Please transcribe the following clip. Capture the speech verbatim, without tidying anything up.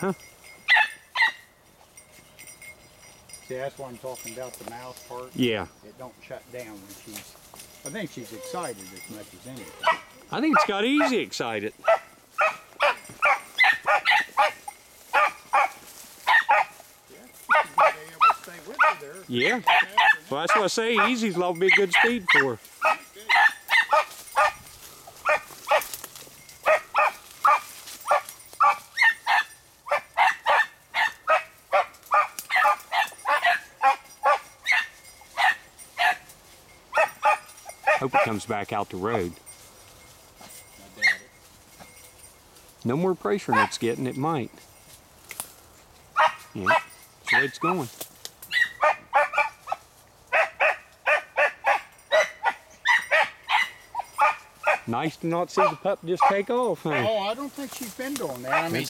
huh? See, that's why I'm talking about the mouth part. Yeah. It don't shut down when she's, I think she's excited as much as anything. I think it's got easy excited. Yeah. Well, that's what I say. Easy's will be a good speed for her. Hope it comes back out the road. No more pressure than it's getting. It might. Yeah, that's the way it's going. Nice to not see the pup just take off, huh? Oh, I don't think she's been doing that. I mean,